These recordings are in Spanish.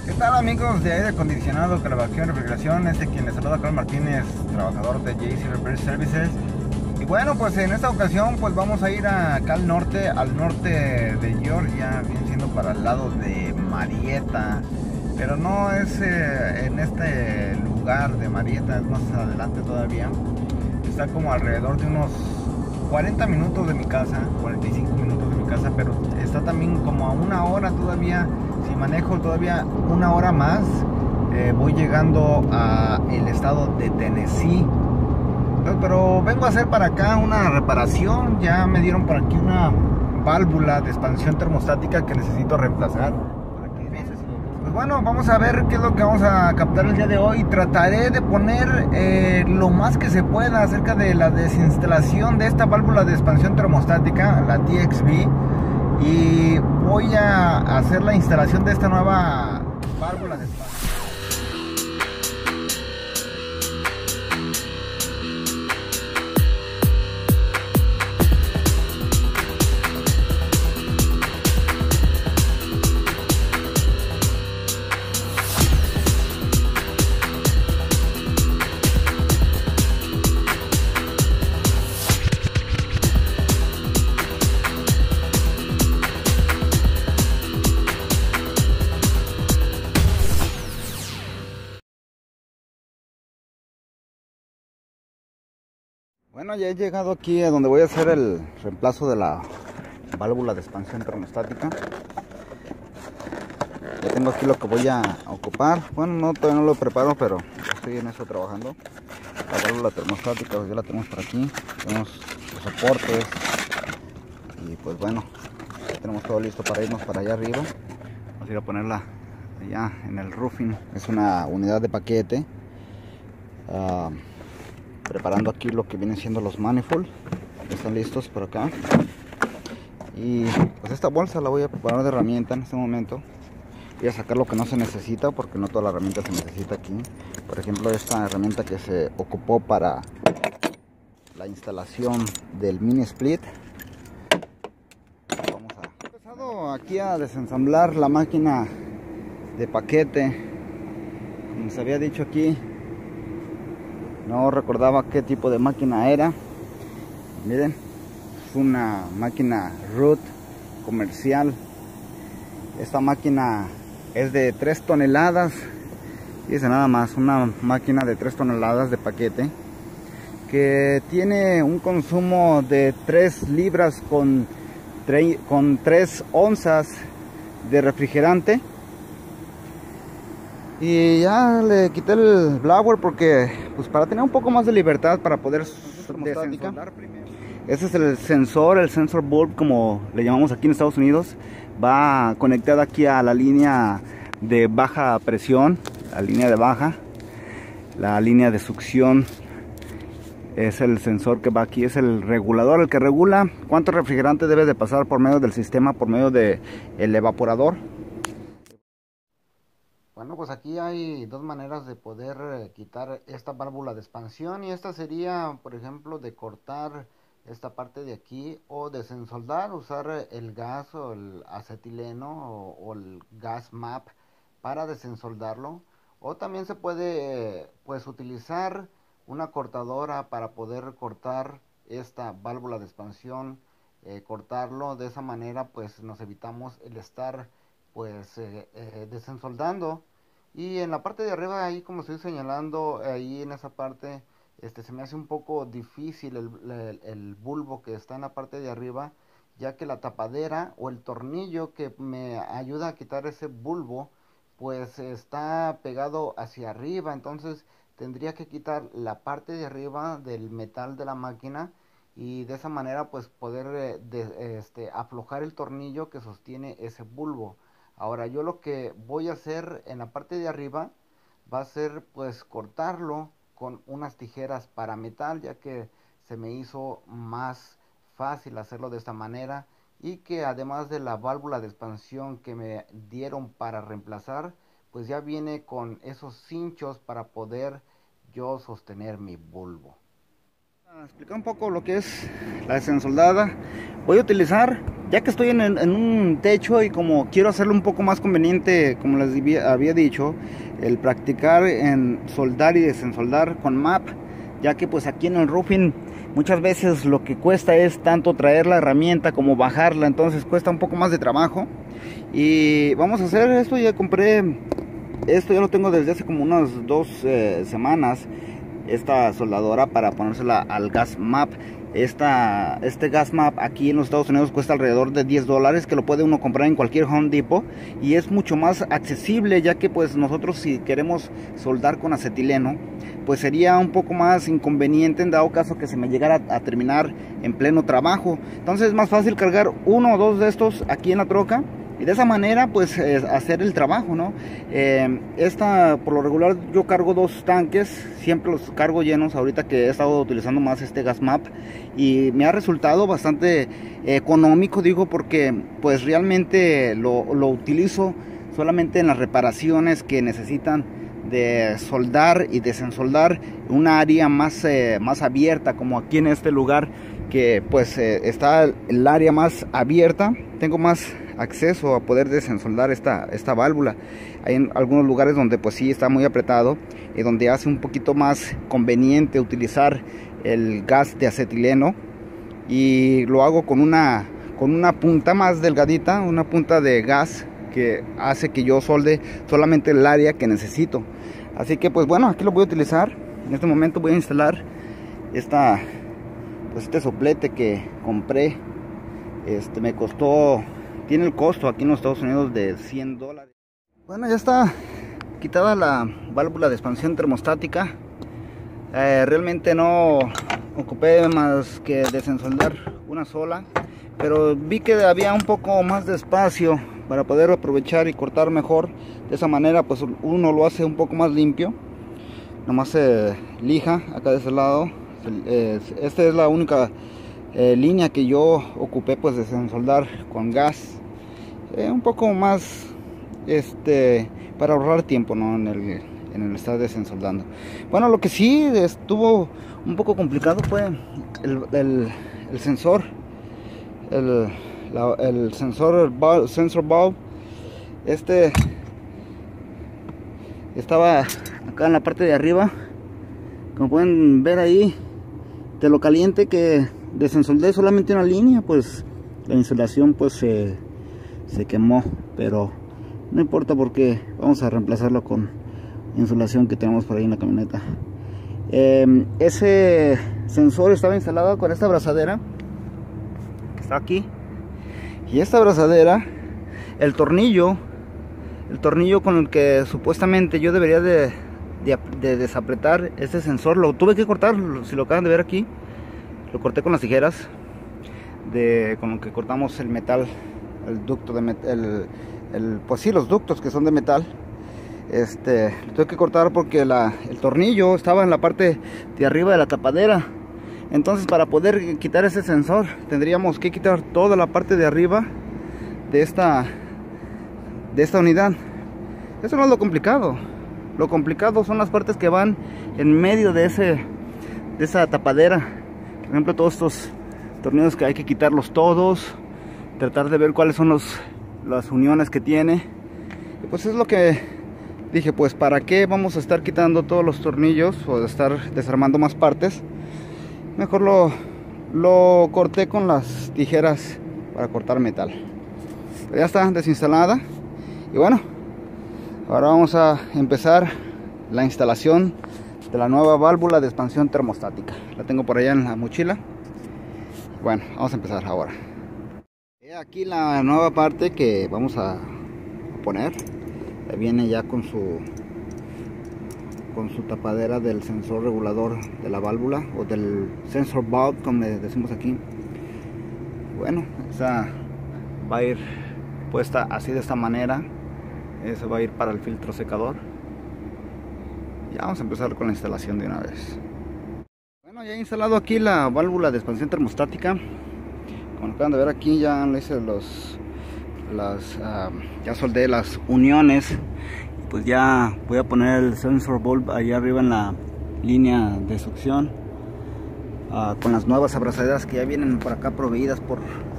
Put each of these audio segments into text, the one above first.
¿Qué tal, amigos de aire acondicionado, calefacción y refrigeración? Quien les saluda, Carlos Martínez, trabajador de JC Repair Services. Y bueno, pues en esta ocasión pues vamos a ir acá al norte de Georgia, bien siendo para el lado de Marietta. Pero no es en este lugar de Marietta, es más adelante todavía. Está como alrededor de unos 40 minutos de mi casa, 45 minutos de mi casa, pero está también como a una hora todavía. Si manejo todavía una hora más, voy llegando a el estado de Tennessee. Pero vengo a hacer para acá una reparación. Ya me dieron por aquí una válvula de expansión termostática que necesito reemplazar. Pues bueno, vamos a ver qué es lo que vamos a captar el día de hoy. Trataré de poner lo más que se pueda acerca de la desinstalación de esta válvula de expansión termostática, la TXV. Y voy a hacer la instalación de esta nueva válvula de expansión. Bueno, ya he llegado aquí a donde voy a hacer el reemplazo de la válvula de expansión termostática. Ya tengo aquí lo que voy a ocupar. Bueno, todavía no lo preparo, pero estoy en eso trabajando. La válvula termostática, pues ya la tenemos por aquí. Tenemos los soportes. Y pues bueno, ya tenemos todo listo para irnos para allá arriba. Vamos a ir a ponerla allá en el roofing. Es una unidad de paquete. Preparando aquí lo que vienen siendo los manifold. Están listos por acá. Y pues esta bolsa la voy a preparar de herramienta en este momento. Voy a sacar lo que no se necesita, porque no toda la herramienta se necesita aquí. Por ejemplo, esta herramienta que se ocupó para la instalación del mini split. Vamos a... He empezado aquí a desensamblar la máquina de paquete. Como se había dicho aquí, no recordaba qué tipo de máquina era. Miren, es una máquina Root comercial. Esta máquina es de 3 toneladas. Fíjense nada más, una máquina de 3 toneladas de paquete, que tiene un consumo de 3 libras con 3 onzas de refrigerante. Y ya le quité el blower porque, pues, para tener un poco más de libertad para poder desensolar. Ese es el sensor bulb, como le llamamos aquí en Estados Unidos. Va conectado aquí a la línea de baja presión, la línea de baja, la línea de succión. Es el sensor que va aquí, es el regulador, el que regula cuánto refrigerante debe de pasar por medio del sistema, por medio del evaporador. Bueno, pues aquí hay dos maneras de poder quitar esta válvula de expansión, y esta sería, por ejemplo, de cortar esta parte de aquí o desensoldar, usar el gas o el acetileno o el gas MAP para desensoldarlo. O también se puede pues utilizar una cortadora para poder cortar esta válvula de expansión, cortarlo de esa manera, pues nos evitamos el estar pues desensoldando. Y en la parte de arriba, ahí como estoy señalando, ahí en esa parte, se me hace un poco difícil el bulbo que está en la parte de arriba, ya que la tapadera o el tornillo que me ayuda a quitar ese bulbo pues está pegado hacia arriba. Entonces tendría que quitar la parte de arriba del metal de la máquina, y de esa manera pues poder aflojar el tornillo que sostiene ese bulbo. Ahora yo lo que voy a hacer en la parte de arriba va a ser pues cortarlo con unas tijeras para metal, ya que se me hizo más fácil hacerlo de esta manera, y que además de la válvula de expansión que me dieron para reemplazar, pues ya viene con esos cinchos para poder yo sostener mi bulbo. A explicar un poco lo que es la desensoldada. Voy a utilizar, ya que estoy en un techo y como quiero hacerlo un poco más conveniente, como les había dicho, el practicar en soldar y desensoldar con MAP, ya que pues aquí en el roofing muchas veces lo que cuesta es tanto traer la herramienta como bajarla, entonces cuesta un poco más de trabajo. Y vamos a hacer esto. Ya compré esto, ya lo tengo desde hace como unas 2 semanas, esta soldadora para ponérsela al gas MAP. Este gas MAP aquí en los Estados Unidos cuesta alrededor de $10, que lo puede uno comprar en cualquier Home Depot, y es mucho más accesible, ya que pues nosotros, si queremos soldar con acetileno, pues sería un poco más inconveniente en dado caso que se me llegara a terminar en pleno trabajo. Entonces es más fácil cargar 1 o 2 de estos aquí en la troca y de esa manera pues hacer el trabajo, ¿no? Esta, por lo regular, yo cargo 2 tanques, siempre los cargo llenos. Ahorita que he estado utilizando más este gas MAP, y me ha resultado bastante económico, digo, porque pues realmente lo utilizo solamente en las reparaciones que necesitan de soldar y desensoldar una área más abierta, como aquí en este lugar, que pues está el área más abierta. Tengo más acceso a poder desensoldar esta válvula. Hay en algunos lugares donde pues sí está muy apretado, y donde hace un poquito más conveniente utilizar el gas de acetileno, y lo hago con una punta más delgadita, una punta de gas que hace que yo solde solamente el área que necesito. Así que pues bueno, aquí lo voy a utilizar. En este momento voy a instalar este soplete que compré. Me costó, tiene el costo aquí en los Estados Unidos de $100. Bueno, ya está quitada la válvula de expansión termostática. Realmente no ocupé más que desensoldar una sola, pero vi que había un poco más de espacio para poder aprovechar y cortar mejor. De esa manera pues uno lo hace un poco más limpio. Nomás se lija acá de ese lado. Esta es la única línea que yo ocupé pues de desensoldar con gas. Un poco más para ahorrar tiempo, ¿no? en el estar desensoldando. Bueno, lo que sí estuvo un poco complicado fue el sensor. El sensor bulb. Estaba acá en la parte de arriba, como pueden ver ahí, de lo caliente que desensoldé solamente una línea, pues la insulación pues se quemó, pero no importa porque vamos a reemplazarlo con insulación que tenemos por ahí en la camioneta. Ese sensor estaba instalado con esta abrazadera que está aquí, y esta abrazadera, el tornillo con el que supuestamente yo debería de desapretar este sensor, lo tuve que cortar. Si lo acaban de ver aquí, lo corté con las tijeras con lo que cortamos el metal, el ducto de metal, pues sí, los ductos que son de metal. Lo tuve que cortar porque el tornillo estaba en la parte de arriba de la tapadera. Entonces, para poder quitar ese sensor, tendríamos que quitar toda la parte de arriba de esta unidad. Eso no es lo complicado. Lo complicado son las partes que van en medio de esa tapadera. Por ejemplo, todos estos tornillos que hay que quitarlos todos, tratar de ver cuáles son las uniones que tiene. Y pues es lo que dije, pues para qué vamos a estar quitando todos los tornillos o estar desarmando más partes. Mejor lo corté con las tijeras para cortar metal. Pero ya está desinstalada. Y bueno, ahora vamos a empezar la instalación de la nueva válvula de expansión termostática. La tengo por allá en la mochila. Bueno, vamos a empezar ahora. Aquí la nueva parte que vamos a poner. Viene ya con su tapadera del sensor regulador de la válvula, o del sensor bulb, como le decimos aquí. Bueno, esa va a ir puesta así, de esta manera. Eso va a ir para el filtro secador. Ya vamos a empezar con la instalación de una vez. Bueno, ya he instalado aquí la válvula de expansión termostática. Como acaban de ver aquí, ya le hice ya soldé las uniones. Pues ya voy a poner el sensor bulb allá arriba en la línea de succión. con las nuevas abrazaderas que ya vienen por acá proveídas por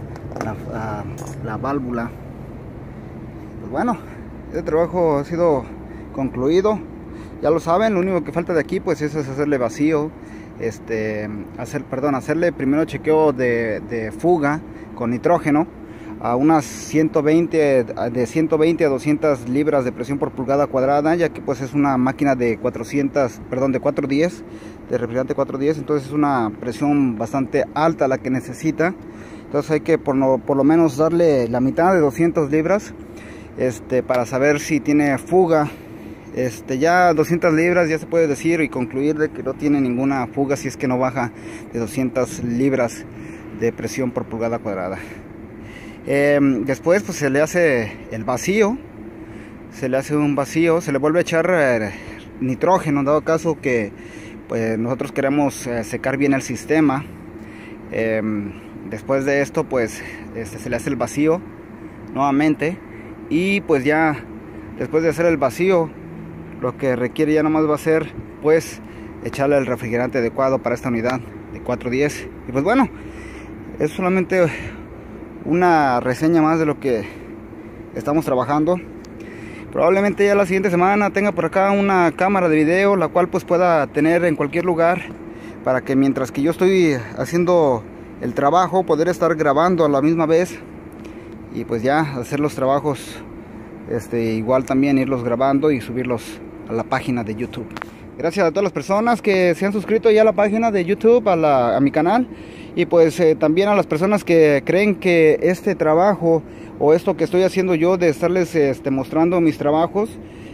la válvula. Pues bueno, este trabajo ha sido concluido. Ya lo saben, lo único que falta de aquí pues es hacerle vacío, hacerle primero chequeo de fuga con nitrógeno a unas 120 a 200 libras de presión por pulgada cuadrada, ya que pues es una máquina de 410, de refrigerante 410, entonces es una presión bastante alta la que necesita. Entonces hay que por lo menos darle la mitad de 200 libras para saber si tiene fuga. Ya 200 libras ya se puede decir y concluir de que no tiene ninguna fuga si es que no baja de 200 libras de presión por pulgada cuadrada. Después pues se le hace el vacío, se le vuelve a echar nitrógeno, en dado caso que pues nosotros queremos secar bien el sistema. Después de esto pues se le hace el vacío nuevamente, y pues ya después de hacer el vacío, lo que requiere ya nomás va a ser pues echarle el refrigerante adecuado para esta unidad de 410. Y pues bueno, es solamente una reseña más de lo que estamos trabajando. Probablemente ya la siguiente semana tenga por acá una cámara de video, la cual pues pueda tener en cualquier lugar, para que mientras que yo estoy haciendo el trabajo, poder estar grabando a la misma vez, y pues ya hacer los trabajos, igual también irlos grabando y subirlos a la página de YouTube. Gracias a todas las personas que se han suscrito ya a la página de YouTube, a mi canal, y pues también a las personas que creen que este trabajo o esto que estoy haciendo yo de estarles mostrando mis trabajos,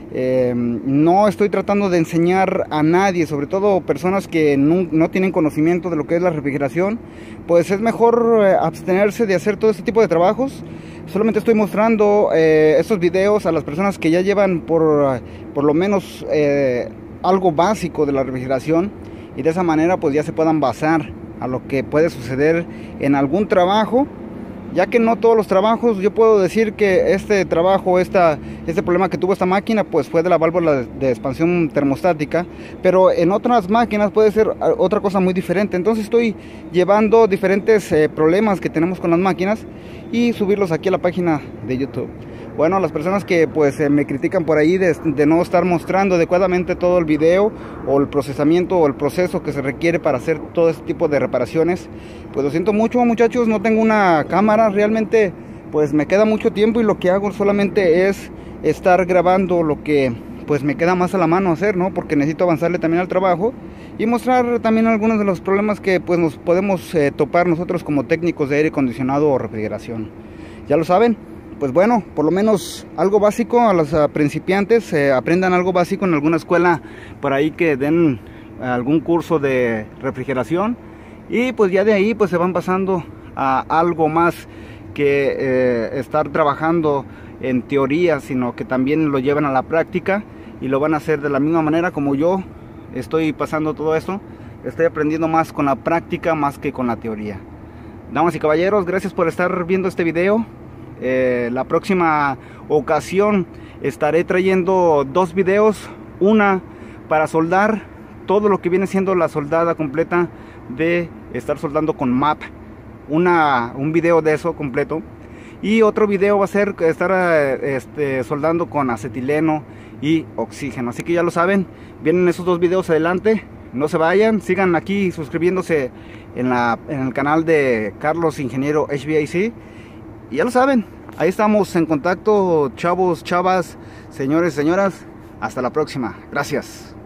no estoy tratando de enseñar a nadie, sobre todo personas que no tienen conocimiento de lo que es la refrigeración. Pues es mejor abstenerse de hacer todo este tipo de trabajos. Solamente estoy mostrando estos videos a las personas que ya llevan por lo menos algo básico de la refrigeración, y de esa manera pues ya se puedan basar a lo que puede suceder en algún trabajo, ya que no todos los trabajos, yo puedo decir que este trabajo, este problema que tuvo esta máquina pues fue de la válvula de expansión termostática, pero en otras máquinas puede ser otra cosa muy diferente. Entonces estoy llevando diferentes problemas que tenemos con las máquinas y subirlos aquí a la página de YouTube. Bueno, las personas que pues me critican por ahí de no estar mostrando adecuadamente todo el video o el procesamiento o el proceso que se requiere para hacer todo este tipo de reparaciones, pues lo siento mucho, muchachos. No tengo una cámara, realmente pues me queda mucho tiempo, y lo que hago solamente es estar grabando lo que pues me queda más a la mano hacer, ¿no? Porque necesito avanzarle también al trabajo y mostrar también algunos de los problemas que pues nos podemos topar nosotros como técnicos de aire acondicionado o refrigeración. Ya lo saben. Pues bueno, por lo menos algo básico a los principiantes, aprendan algo básico en alguna escuela por ahí, que den algún curso de refrigeración, y pues ya de ahí pues se van pasando a algo más que estar trabajando en teoría, sino que también lo llevan a la práctica y lo van a hacer de la misma manera como yo estoy pasando todo esto. Estoy aprendiendo más con la práctica más que con la teoría. Damas y caballeros, gracias por estar viendo este video. La próxima ocasión estaré trayendo dos videos, una para soldar todo lo que viene siendo la soldada completa de estar soldando con MAP, un video de eso completo, y otro video va a ser estar soldando con acetileno y oxígeno. Así que ya lo saben, vienen esos dos videos adelante. No se vayan, sigan aquí suscribiéndose en el canal de Carlos Ingeniero HVAC. Y ya lo saben, ahí estamos en contacto, chavos, chavas, señores, señoras. Hasta la próxima. Gracias.